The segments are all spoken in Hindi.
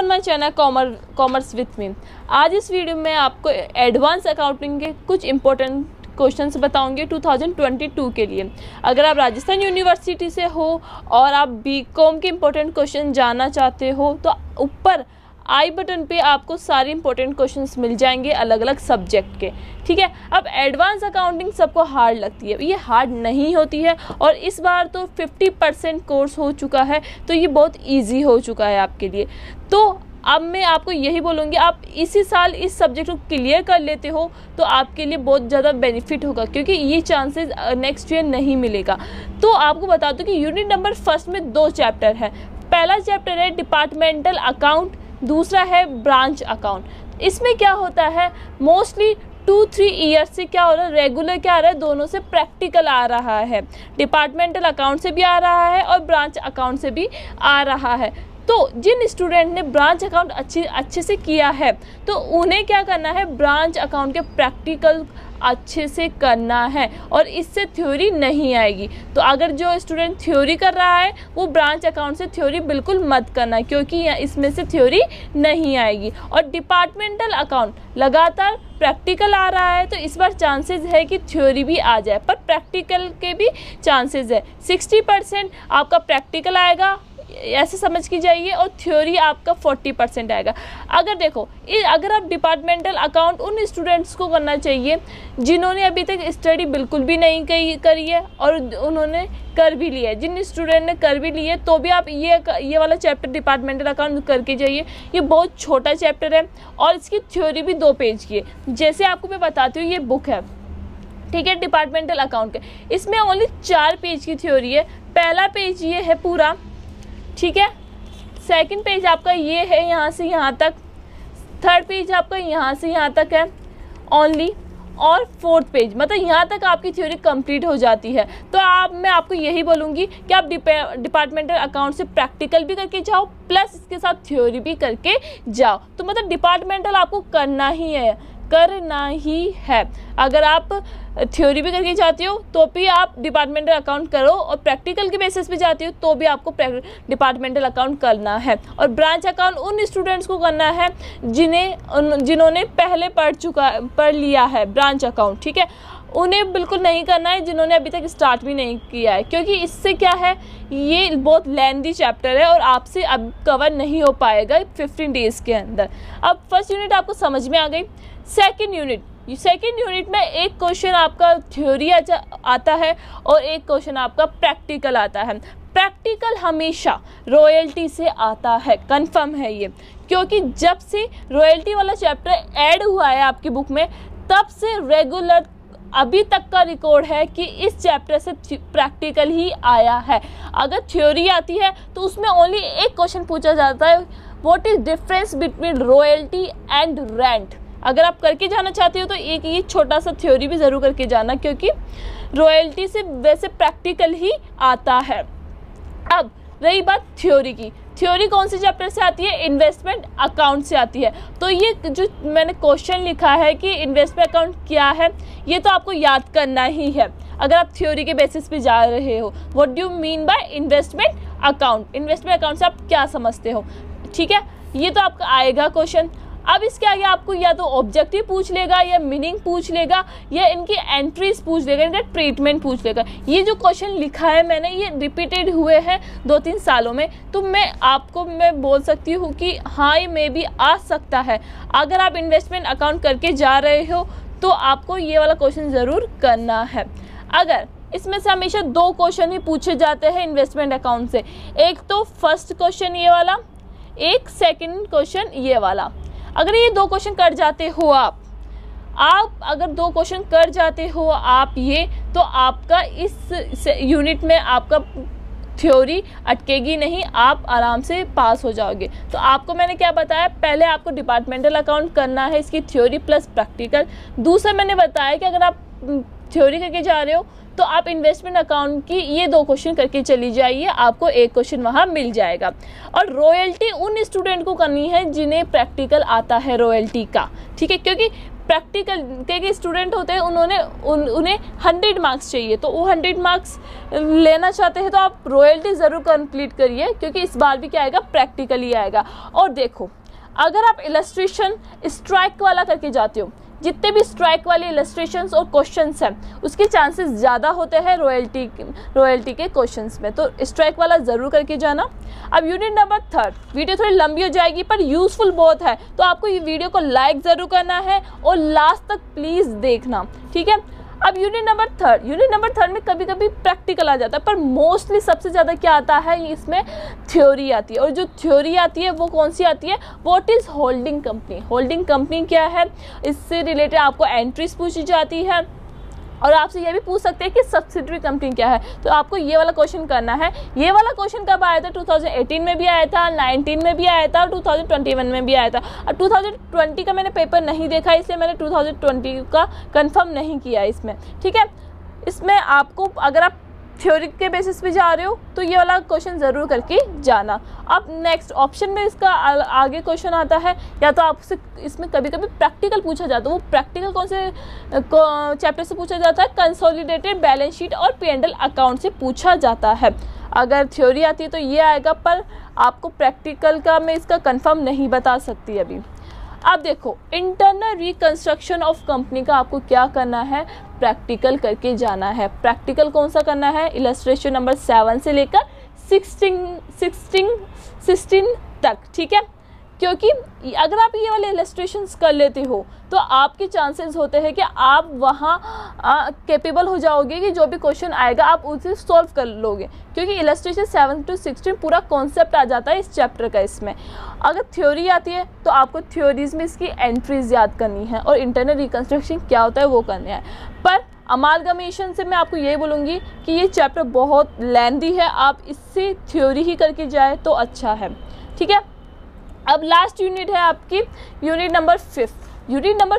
On my channel commerce with me. आज इस वीडियो में आपको एडवांस अकाउंटिंग के कुछ इंपॉर्टेंट क्वेश्चंस बताऊंगे 2022 के लिए। अगर आप राजस्थान यूनिवर्सिटी से हो और आप बीकॉम के इंपॉर्टेंट क्वेश्चन जानना चाहते हो तो ऊपर आई बटन पे आपको सारे इंपॉर्टेंट क्वेश्चंस मिल जाएंगे अलग अलग सब्जेक्ट के। ठीक है, अब एडवांस अकाउंटिंग सबको हार्ड लगती है, ये हार्ड नहीं होती है और इस बार तो 50% कोर्स हो चुका है तो ये बहुत इजी हो चुका है आपके लिए। तो अब मैं आपको यही बोलूँगी, आप इसी साल इस सब्जेक्ट को क्लियर कर लेते हो तो आपके लिए बहुत ज़्यादा बेनिफिट होगा, क्योंकि ये चांसेस नेक्स्ट ईयर नहीं मिलेगा। तो आपको बता दूँ कि यूनिट नंबर फर्स्ट में 2 चैप्टर है। पहला चैप्टर है डिपार्टमेंटल अकाउंट, दूसरा है ब्रांच अकाउंट। इसमें क्या होता है, मोस्टली 2-3 ईयर से क्या हो रहा है, रेगुलर क्या आ रहा है, दोनों से प्रैक्टिकल आ रहा है। डिपार्टमेंटल अकाउंट से भी आ रहा है और ब्रांच अकाउंट से भी आ रहा है। तो जिन स्टूडेंट ने ब्रांच अकाउंट अच्छे से किया है तो उन्हें क्या करना है, ब्रांच अकाउंट के प्रैक्टिकल अच्छे से करना है और इससे थ्योरी नहीं आएगी। तो अगर जो स्टूडेंट थ्योरी कर रहा है वो ब्रांच अकाउंट से थ्योरी बिल्कुल मत करना, क्योंकि इसमें से थ्योरी नहीं आएगी। और डिपार्टमेंटल अकाउंट लगातार प्रैक्टिकल आ रहा है तो इस बार चांसेस है कि थ्योरी भी आ जाए, पर प्रैक्टिकल के भी चांसेस है। 60% आपका प्रैक्टिकल आएगा, ऐसे समझ की जाइए, और थ्योरी आपका 40% आएगा। अगर देखो, अगर आप डिपार्टमेंटल अकाउंट उन स्टूडेंट्स को करना चाहिए जिन्होंने अभी तक स्टडी बिल्कुल भी नहीं करी है और उन्होंने कर भी लिया है। जिन स्टूडेंट ने कर भी लिए है तो भी आप ये वाला चैप्टर डिपार्टमेंटल अकाउंट करके जाइए। ये बहुत छोटा चैप्टर है और इसकी थ्योरी भी 2 पेज की है। जैसे आपको मैं बताती हूँ, ये बुक है, ठीक है, डिपार्टमेंटल अकाउंट के, इसमें ओनली 4 पेज की थ्योरी है। पहला पेज ये है पूरा, ठीक है, सेकंड पेज आपका ये है यहाँ से यहाँ तक, थर्ड पेज आपका यहाँ से यहाँ तक है ओनली, और फोर्थ पेज मतलब यहाँ तक आपकी थ्योरी कंप्लीट हो जाती है। तो मैं आपको यही बोलूँगी कि आप डिपार्टमेंटल अकाउंट से प्रैक्टिकल भी करके जाओ प्लस इसके साथ थ्योरी भी करके जाओ। तो मतलब डिपार्टमेंटल आपको करना ही है। अगर आप थ्योरी भी करके जाते हो तो भी आप डिपार्टमेंटल अकाउंट करो और प्रैक्टिकल के बेसिस पे जाते हो तो भी आपको डिपार्टमेंटल अकाउंट करना है। और ब्रांच अकाउंट उन स्टूडेंट्स को करना है जिन्होंने पहले पढ़ लिया है ब्रांच अकाउंट, ठीक है, उन्हें बिल्कुल नहीं करना है जिन्होंने अभी तक स्टार्ट भी नहीं किया है, क्योंकि इससे क्या है, ये बहुत लेंथी चैप्टर है और आपसे अब कवर नहीं हो पाएगा 15 डेज़ के अंदर। अब फर्स्ट यूनिट आपको समझ में आ गई। सेकंड यूनिट में एक क्वेश्चन आपका थ्योरी आता है और एक क्वेश्चन आपका प्रैक्टिकल आता है। प्रैक्टिकल हमेशा रॉयल्टी से आता है, कंफर्म है ये, क्योंकि जब से रॉयल्टी वाला चैप्टर ऐड हुआ है आपकी बुक में तब से रेगुलर अभी तक का रिकॉर्ड है कि इस चैप्टर से प्रैक्टिकल ही आया है। अगर थ्योरी आती है तो उसमें ओनली एक क्वेश्चन पूछा जाता है, what is difference between royalty and rent. अगर आप करके जाना चाहते हो तो एक ये छोटा सा थ्योरी भी ज़रूर करके जाना, क्योंकि रॉयल्टी से वैसे प्रैक्टिकल ही आता है। अब रही बात थ्योरी की, थ्योरी कौन से चैप्टर से आती है, इन्वेस्टमेंट अकाउंट से आती है। तो ये जो मैंने क्वेश्चन लिखा है कि इन्वेस्टमेंट अकाउंट क्या है, ये तो आपको याद करना ही है अगर आप थ्योरी के बेसिस पे जा रहे हो। What do you mean by investment account, investment account से आप क्या समझते हो, ठीक है, ये तो आपका आएगा क्वेश्चन। अब इसके आगे आपको या तो ऑब्जेक्टिव पूछ लेगा या मीनिंग पूछ लेगा या इनकी एंट्रीज पूछ लेगा, इनका ट्रीटमेंट पूछ लेगा। ये जो क्वेश्चन लिखा है मैंने, ये रिपीटेड हुए हैं 2-3 सालों में, तो मैं बोल सकती हूँ कि हाँ ये मे भी आ सकता है। अगर आप इन्वेस्टमेंट अकाउंट करके जा रहे हो तो आपको ये वाला क्वेश्चन ज़रूर करना है। अगर इसमें से हमेशा 2 क्वेश्चन ही पूछे जाते हैं इन्वेस्टमेंट अकाउंट से, एक तो फर्स्ट क्वेश्चन ये वाला, एक सेकेंड क्वेश्चन ये वाला। अगर ये 2 क्वेश्चन कर जाते हो आप अगर 2 क्वेश्चन कर जाते हो आप ये, तो आपका इस यूनिट में आपका थ्योरी अटकेगी नहीं, आप आराम से पास हो जाओगे। तो आपको मैंने क्या बताया, पहले आपको डिपार्टमेंटल अकाउंट करना है, इसकी थ्योरी प्लस प्रैक्टिकल। दूसरा मैंने बताया कि अगर आप थ्योरी करके जा रहे हो तो आप इन्वेस्टमेंट अकाउंट की ये 2 क्वेश्चन करके चली जाइए, आपको एक क्वेश्चन वहाँ मिल जाएगा। और रॉयल्टी उन स्टूडेंट को करनी है जिन्हें प्रैक्टिकल आता है रॉयल्टी का, ठीक है, क्योंकि प्रैक्टिकल के स्टूडेंट होते हैं, उन्हें 100 मार्क्स चाहिए, तो वो 100 मार्क्स लेना चाहते हैं तो आप रॉयल्टी ज़रूर कंप्लीट करिए, क्योंकि इस बार भी क्या आएगा, प्रैक्टिकल ही आएगा। और देखो, अगर आप इलस्ट्रेशन स्ट्राइक वाला करके जाते हो, जितने भी स्ट्राइक वाले इलस्ट्रेशंस और क्वेश्चंस हैं उसके चांसेस ज़्यादा होते हैं रॉयल्टी के क्वेश्चंस में, तो स्ट्राइक वाला ज़रूर करके जाना। अब यूनिट नंबर 3, वीडियो थोड़ी लंबी हो जाएगी पर यूज़फुल बहुत है, तो आपको ये वीडियो को लाइक ज़रूर करना है और लास्ट तक प्लीज़ देखना, ठीक है। अब यूनिट नंबर 3 में कभी कभी प्रैक्टिकल आ जाता है, पर मोस्टली सबसे ज़्यादा क्या आता है, इसमें थ्योरी आती है। और जो थ्योरी आती है वो कौन सी आती है, what is holding company. Holding company क्या है, इससे रिलेटेड आपको एंट्रीज पूछी जाती है, और आपसे ये भी पूछ सकते हैं कि सब्सिडरी कंपनी क्या है, तो आपको ये वाला क्वेश्चन करना है। ये वाला क्वेश्चन कब आया था, 2018 में भी आया था, 19 में भी आया था और 2021 में भी आया था। अब 2020 का मैंने पेपर नहीं देखा, इसलिए मैंने 2020 का कंफर्म नहीं किया इसमें, ठीक है। इसमें आपको, अगर आप थ्योरी के बेसिस पे जा रहे हो तो ये वाला क्वेश्चन ज़रूर करके जाना। अब नेक्स्ट ऑप्शन में इसका आगे क्वेश्चन आता है, या तो आपसे इसमें कभी कभी प्रैक्टिकल पूछा जाता है। वो प्रैक्टिकल कौन से चैप्टर से पूछा जाता है, कंसोलिडेटेड बैलेंस शीट और P&L अकाउंट से पूछा जाता है। अगर थ्योरी आती है तो ये आएगा, पर आपको प्रैक्टिकल का मैं इसका कंफर्म नहीं बता सकती अभी। अब देखो, इंटरनल रिकंस्ट्रक्शन ऑफ कंपनी का आपको क्या करना है, प्रैक्टिकल करके जाना है। प्रैक्टिकल कौन सा करना है, इलस्ट्रेशन नंबर 7 से लेकर 16 तक, ठीक है। क्योंकि अगर आप ये वाले इलस्ट्रेशंस कर लेते हो तो आपके चांसेस होते हैं कि आप वहाँ कैपेबल हो जाओगे कि जो भी क्वेश्चन आएगा आप उसे सॉल्व कर लोगे, क्योंकि इलस्ट्रेशन 7 to 16 पूरा कॉन्सेप्ट आ जाता है इस चैप्टर का। इसमें अगर थ्योरी आती है तो आपको थ्योरीज में इसकी एंट्रीज याद करनी है और इंटरनल रिकंस्ट्रक्शन क्या होता है वो करना है। पर अमालगमेशन से मैं आपको ये बोलूँगी कि ये चैप्टर बहुत लेंथी है, आप इससे थ्योरी ही करके जाए तो अच्छा है, ठीक है। अब लास्ट यूनिट है आपकी यूनिट नंबर 5। यूनिट नंबर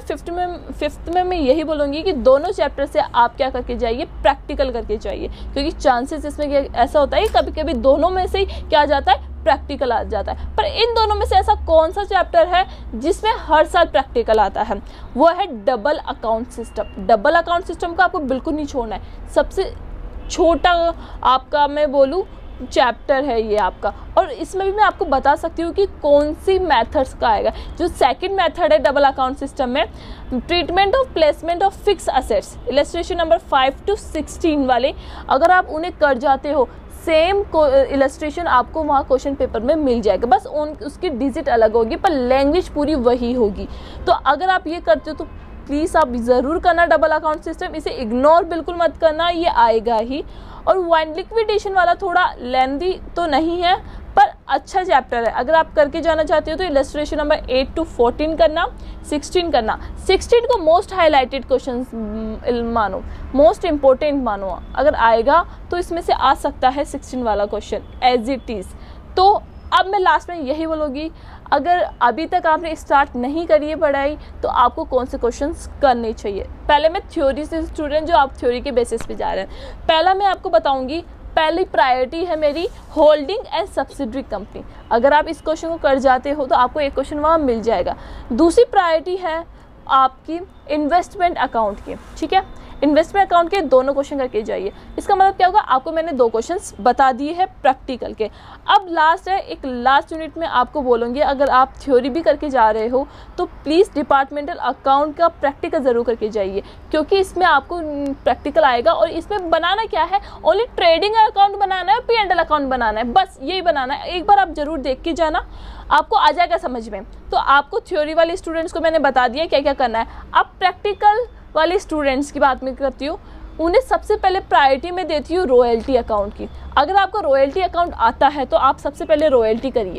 5 में मैं यही बोलूँगी कि दोनों चैप्टर से आप क्या करके जाइए, प्रैक्टिकल करके जाइए, क्योंकि चांसेस इसमें ऐसा होता है कभी कभी दोनों में से ही क्या आ जाता है, प्रैक्टिकल आ जाता है। पर इन दोनों में से ऐसा कौन सा चैप्टर है जिसमें हर साल प्रैक्टिकल आता है, वो है double account system. Double account system को आपको बिल्कुल नहीं छोड़ना है, सबसे छोटा आपका मैं बोलूँ चैप्टर है ये आपका। और इसमें भी मैं आपको बता सकती हूँ कि कौन सी मेथड्स का आएगा। जो सेकंड मेथड है डबल अकाउंट सिस्टम में, treatment of placement of fix assets, illustration number 5 to 16 वाले, अगर आप उन्हें कर जाते हो सेम इलस्ट्रेशन आपको वहाँ क्वेश्चन पेपर में मिल जाएगा, बस उसकी डिजिट अलग होगी पर लैंग्वेज पूरी वही होगी। तो अगर आप ये करते हो तो प्लीज़ आप ज़रूर करना डबल अकाउंट सिस्टम, इसे इग्नोर बिल्कुल मत करना, ये आएगा ही। और वाइंड लिक्विडेशन वाला थोड़ा लेंथी तो नहीं है पर अच्छा चैप्टर है, अगर आप करके जाना चाहते हो तो इलस्ट्रेशन नंबर 8 to 14 करना, 16 करना। 16 को मोस्ट हाईलाइटेड क्वेश्चंस मानो, मोस्ट इम्पोर्टेंट मानो, अगर आएगा तो इसमें से आ सकता है 16 वाला क्वेश्चन एज इट इज़। तो अब मैं लास्ट में यही बोलूँगी, अगर अभी तक आपने स्टार्ट नहीं करी है पढ़ाई तो आपको कौन से क्वेश्चंस करने चाहिए। पहले मैं थ्योरी से, स्टूडेंट जो आप थ्योरी के बेसिस पे जा रहे हैं, पहला मैं आपको बताऊंगी, पहली प्रायोरिटी है मेरी होल्डिंग एंड सब्सिडरी कंपनी। अगर आप इस क्वेश्चन को कर जाते हो तो आपको एक क्वेश्चन वहाँ मिल जाएगा। दूसरी प्रायोरिटी है आपकी इन्वेस्टमेंट अकाउंट की, ठीक है। इन्वेस्टमेंट अकाउंट के दोनों क्वेश्चन करके जाइए। इसका मतलब क्या होगा, आपको मैंने 2 क्वेश्चंस बता दिए हैं प्रैक्टिकल के। अब लास्ट है, एक लास्ट यूनिट में आपको बोलूँगी, अगर आप थ्योरी भी करके जा रहे हो तो प्लीज़ डिपार्टमेंटल अकाउंट का प्रैक्टिकल ज़रूर करके जाइए, क्योंकि इसमें आपको प्रैक्टिकल आएगा। और इसमें बनाना क्या है, ओनली ट्रेडिंग अकाउंट बनाना है, P&L अकाउंट बनाना है, बस यही बनाना है। एक बार आप ज़रूर देख के जाना, आपको आ जाएगा समझ में। तो आपको थ्योरी वाले स्टूडेंट्स को मैंने बता दिया क्या क्या करना है। अब प्रैक्टिकल वाले स्टूडेंट्स की बात मैं करती हूँ, उन्हें सबसे पहले प्रायोरिटी में देती हूँ रॉयल्टी अकाउंट की। अगर आपको रॉयल्टी अकाउंट आता है तो आप सबसे पहले रॉयल्टी करिए,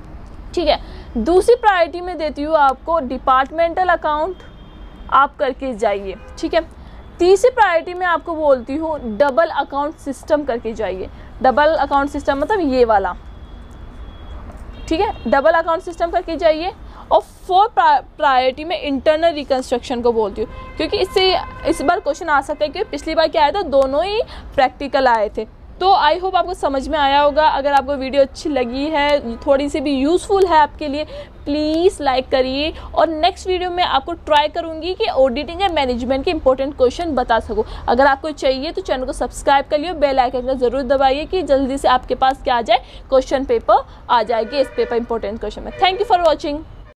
ठीक है। दूसरी प्रायोरिटी में देती हूँ आपको डिपार्टमेंटल अकाउंट, आप करके जाइए, ठीक है। तीसरी प्रायोरिटी में आपको बोलती हूँ डबल अकाउंट सिस्टम करके जाइए। डबल अकाउंट सिस्टम मतलब ये वाला, ठीक है, डबल अकाउंट सिस्टम करके जाइए। और 4 प्रायोरिटी में इंटरनल रिकंस्ट्रक्शन को बोलती हूँ, क्योंकि इससे इस बार क्वेश्चन आ सकता है कि पिछली बार क्या आया था, दोनों ही प्रैक्टिकल आए थे। तो आई होप आपको समझ में आया होगा। अगर आपको वीडियो अच्छी लगी है, थोड़ी सी भी यूज़फुल है आपके लिए, प्लीज़ लाइक करिए। और नेक्स्ट वीडियो में आपको ट्राई करूँगी कि ऑडिटिंग एंड मैनेजमेंट के इंपॉर्टेंट क्वेश्चन बता सकूँ। अगर आपको चाहिए तो चैनल को सब्सक्राइब कर लियो, बेल आइकन का ज़रूर दबाइए कि जल्दी से आपके पास क्या आ जाए, क्वेश्चन पेपर आ जाएगी इस पेपर इंपॉर्टेंट क्वेश्चन में। Thank you for watching.